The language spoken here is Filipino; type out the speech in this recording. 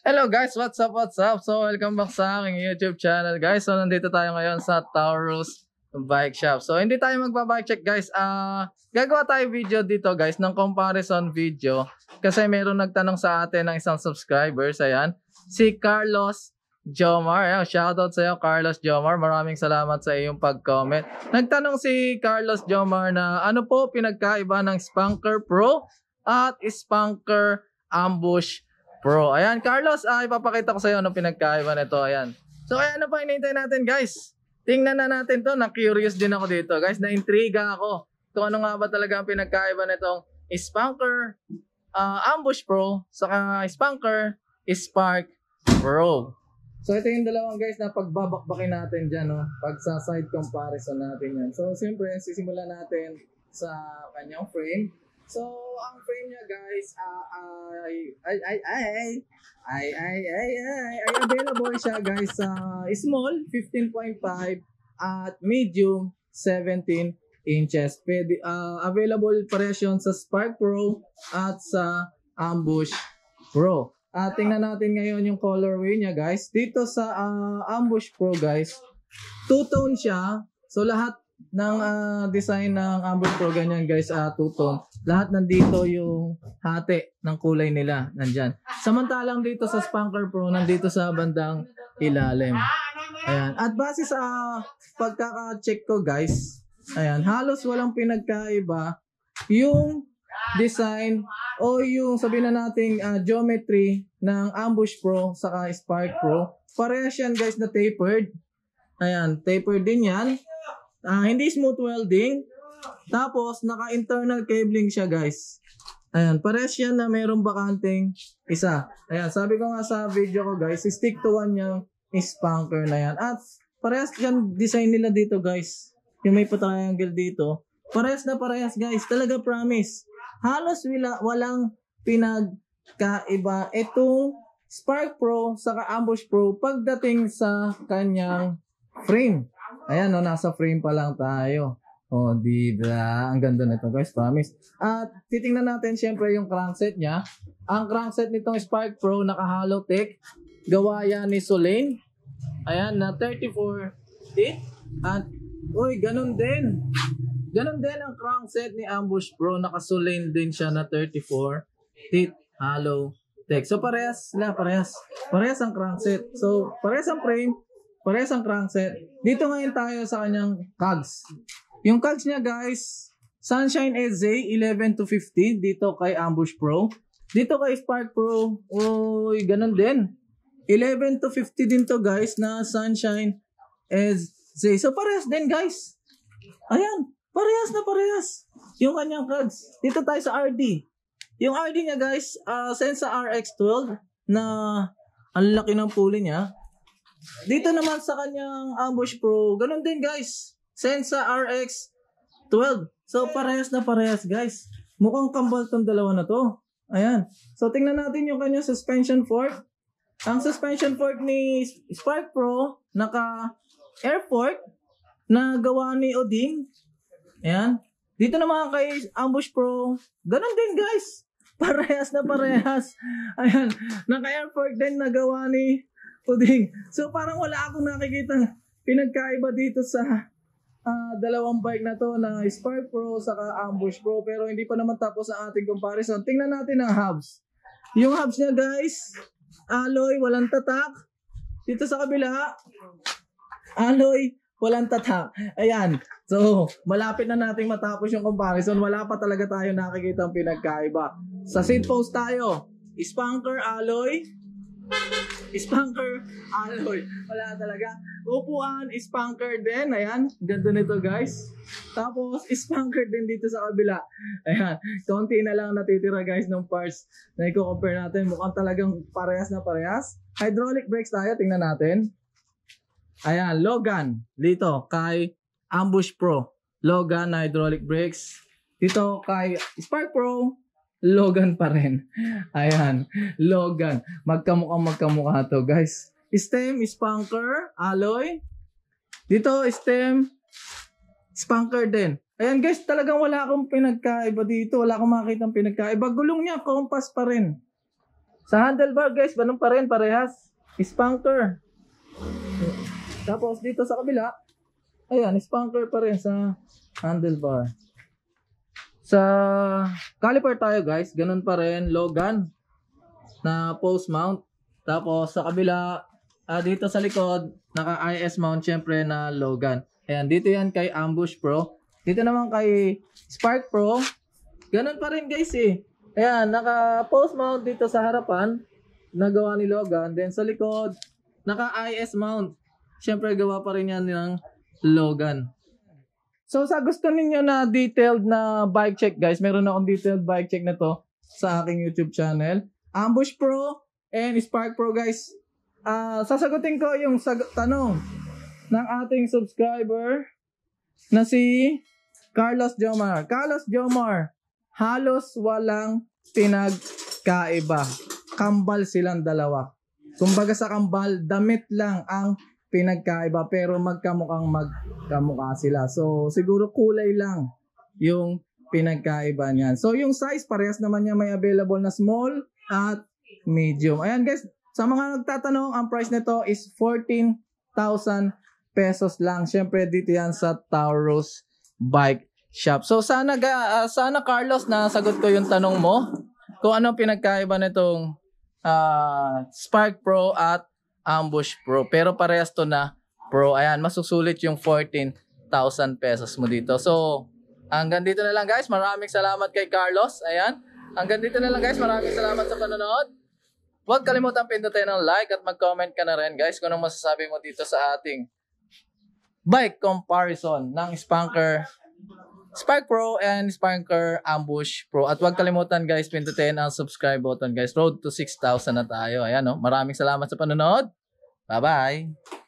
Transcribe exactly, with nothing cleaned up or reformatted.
Hello guys, what's up, what's up? So welcome back sa aking YouTube channel guys. So nandito tayo ngayon sa Taurus Bike Shop. So hindi tayo magba-bike check guys. Ah, uh, gagawa tayo video dito guys ng comparison video kasi meron nagtanong sa atin ng isang subscribers, ayan. Si Carlos Jomar. Ayan, shoutout sa iyo Carlos Jomar. Maraming salamat sa iyong pag-comment. Nagtanong si Carlos Jomar na ano po pinagkaiba ng Spanker Pro at Spanker Ambush Pro. Ayan, Carlos, ah, ipapakita ko sa iyo anong pinagkaiba nito. Ayan. So, kaya ano pa hinihintay natin, guys? Tingnan na natin to. Na-curious din ako dito, guys. Na-intriga ako. Kung ano nga ba talaga ang pinagkaiba nitong Spanker uh, Ambush Pro saka Spanker Spark Pro. So, ito yung dalawang guys na pagbabakbakin natin dyan, no? Pag sa side comparison natin yan. So, siyempre, sisimulan natin sa kanyang frame. So, ang frame niya guys, uh, ay, ay, ay, ay, ay, ay, ay, ay, ay, available siya guys sa uh, small, fifteen point five at medium, seventeen inches. Pwede, uh, available pares yun sa Spark Pro at sa Ambush Pro. Uh, tingnan natin ngayon yung colorway niya guys. Dito sa uh, Ambush Pro guys, two-tone siya. So, lahat ng uh, design ng Ambush Pro ganyan guys, uh, two-tone. Lahat nandito yung hati ng kulay nila nandyan. Samantalang dito sa Spanker Pro, nandito sa bandang ilalim. Ayan. At base sa pagkaka-check ko guys, ayan, halos walang pinagkaiba yung design o yung sabihin na nating uh, geometry ng Ambush Pro saka Spark Pro. Parehas yan guys na tapered. Ayan, tapered din yan. Uh, hindi smooth welding. Tapos, naka-internal cabling siya guys. Ayan, pares yan na mayroong bakanting isa. Ayan, sabi ko nga sa video ko guys, stick to one yung Spanker na yan. At parehas yan design nila dito guys. Yung may pa-triangle dito. Parehas na parehas guys. Talaga promise. Halos wala, walang pinagkaiba itong Spark Pro saka Ambush Pro pagdating sa kanyang frame. Ayan, no, nasa frame pa lang tayo. Oh, diba? Ang ganda nito guys, promise. At titingnan natin syempre yung crankset niya. Ang crankset nitong Spark Pro naka-hollow tech. Gawa yan ni Solane. Ayan, na thirty-four teeth. At, uy, ganun din. Ganun din ang crankset ni Ambush Pro. Naka-Solane din siya na thirty-four teeth. Hollow tech. So, parehas na, parehas. Parehas ang crankset. So, parehas ang frame. Parehas ang crankset. Dito ngayon tayo sa kanyang cogs. Yung cogs niya guys, Sunshine S Z eleven to fifteen dito kay Ambush Pro. Dito kay Spark Pro, uy, ganun din. eleven to fifty din to guys na Sunshine S Z. So parehas din guys. Ayan, parehas na parehas. Yung kanyang cogs. Dito tayo sa R D. Yung R D niya guys, uh, Sensa R X twelve na ang laki ng pulley niya. Dito naman sa kanyang Ambush Pro, ganun din guys. Sensa R X twelve. So, parehas na parehas, guys. Mukhang kambal tong dalawa na to. Ayan. So, tingnan natin yung kanyang suspension fork. Ang suspension fork ni Spark Pro, naka-air fork na gawa ni Oding. Ayan. Dito naman kay Ambush Pro, ganun din, guys. Parehas na parehas. Ayan. Naka-air fork din na gawa ni Oding. So, parang wala akong nakikita pinagkaiba dito sa Uh, dalawang bike na to na Spark Pro saka Ambush Pro, pero hindi pa naman tapos ang ating comparison. Tingnan natin ang hubs. Yung hubs niya guys, alloy, walang tatak. Dito sa kabila, alloy, walang tatak. Ayan. So, malapit na nating matapos yung comparison. Wala pa talaga tayo nakikita ang pinagkaiba. Sa seat post tayo, Spanker alloy, Spanker alloy. Wala talaga. Upuan, Spanker din. Ayan. Ganda nito guys. Tapos, Spanker din dito sa kabila. Ayan. Konti na lang natitira guys ng parts na i-compare natin. Mukhang talagang parehas na parehas. Hydraulic brakes tayo. Tingnan natin. Ayan. Logan. Dito kay Ambush Pro. Logan na hydraulic brakes. Dito kay Spark Pro. Logan pa rin. Ayan. Logan. Magkamukhang magkamukha to guys. Stem, Spanker, alloy. Dito, stem, Spanker din. Ayan guys, talagang wala akong pinagkaiba dito. Wala akong makikita ng pinagkaiba. Gulong niya, compass pa rin. Sa handlebar guys, ganun pa rin, parehas. Spunker. Tapos dito sa kabila, ayan, spunker pa rin sa handlebar. Sa caliper tayo guys, ganun pa rin, Logan na post mount. Tapos sa kabila, ah, dito sa likod, naka I S mount syempre na Logan. Ayan, dito yan kay Ambush Pro. Dito naman kay Spark Pro, ganun pa rin guys eh. Ayan, naka post mount dito sa harapan, nagawa ni Logan. Then sa likod, naka I S mount. Syempre gawa pa rin yan ng Logan. So sa gusto niyo na detailed na bike check guys, meron akong detailed bike check na to sa aking YouTube channel. Ambush Pro and Spark Pro guys. Uh, sasagutin ko yung sag- tanong ng ating subscriber na si Carlos Jomar. Carlos Jomar, halos walang pinagkaiba. Kambal silang dalawa. Kumbaga sa kambal, damit lang ang pinagkaiba pero magkamukhang magkamukha sila. So siguro kulay lang yung pinagkaiba niyan. So yung size parehas naman niya, may available na small at medium. Ayan guys, sa mga nagtatanong, ang price nito is fourteen thousand pesos lang. Syempre dito yan sa Taurus Bike Shop. So sana uh, sana Carlos nasagot ko yung tanong mo kung ano pinagkaiba nitong uh, Spark Pro at Ambush Pro. Pero parehas to na Pro. Ayan, masusulit yung fourteen thousand pesos mo dito. So, hanggang dito na lang guys. Maraming salamat kay Carlos. Ayan. Hanggang dito na lang guys. Maraming salamat sa panonood. Huwag kalimutan pindutin ng like at mag-comment ka na rin guys kung anong masasabi mo dito sa ating bike comparison ng Spanker Spark Pro and Spanker Ambush Pro. At huwag kalimutan guys, pindutin ang subscribe button guys. Road to six thousand na tayo. Ayan, no? Maraming salamat sa panonood. Bye-bye.